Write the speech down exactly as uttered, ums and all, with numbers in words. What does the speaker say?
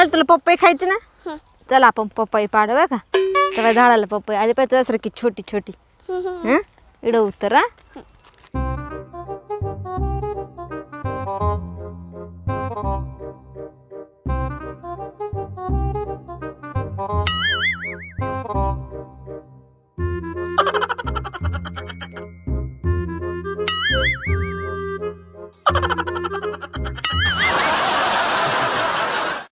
चल तुला पपई खायची ना हं. चल आपण पपई पाडू बघा तेव्हा झाडाला पपई आली पाहिजे तुझ्यासारखी छोटी छोटी हं इकडं उतर हा